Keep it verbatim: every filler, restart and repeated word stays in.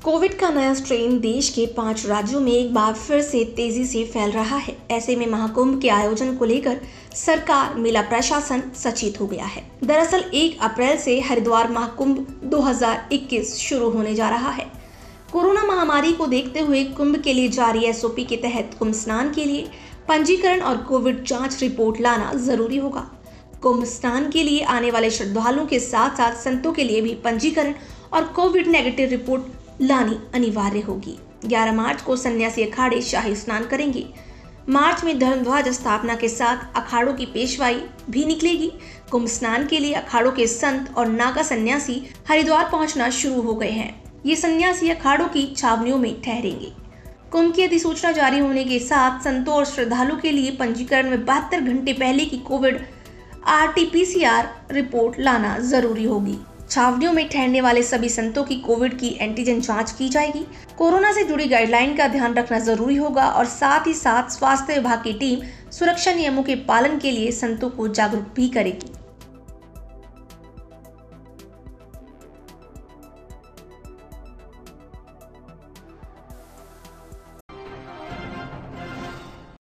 Covid का नया strain देश के पांच राज्यों में एक बार फिर से तेजी से फैल रहा है। ऐसे में महाकुंभ के आयोजन को लेकर सरकार, मेला प्रशासन सचेत हो गया है। दरअसल एक अप्रैल से हरिद्वार महाकुंभ दो हज़ार इक्कीस शुरू होने जा रहा है। कोरोना महामारी को देखते हुए कुंभ के लिए जारी एस ओ पी के तहत कुंभ स्नान के लिए पंजीकरण और कोविड जांच रिपोर्ट लाना जरूरी होगा। कुंभ स्नान के लिए आने वाले श्रद्धालुओं के साथ साथ संतों के लिए भी पंजीकरण और कोविड नेगेटिव रिपोर्ट लानी अनिवार्य होगी। ग्यारह मार्च को सन्यासी अखाड़े शाही स्नान करेंगे। मार्च में धर्मध्वज स्थापना के साथ अखाड़ों की पेशवाई भी निकलेगी। कुंभ स्नान के लिए अखाड़ों के संत और नागा सन्यासी हरिद्वार पहुंचना शुरू हो गए हैं। ये सन्यासी अखाड़ों की छावनियों में ठहरेंगे। कुंभ की अधिसूचना जारी होने के साथ संतों और श्रद्धालुओं के लिए पंजीकरण में बहत्तर घंटे पहले की Covid R T P C R report लाना जरूरी होगी। छावनियों में ठहरने वाले सभी संतों की कोविड की एंटीजन जांच की जाएगी। कोरोना से जुड़ी गाइडलाइन का ध्यान रखना जरूरी होगा और साथ ही साथ स्वास्थ्य विभाग की टीम सुरक्षा नियमों के पालन के लिए संतों को जागरूक भी करेगी।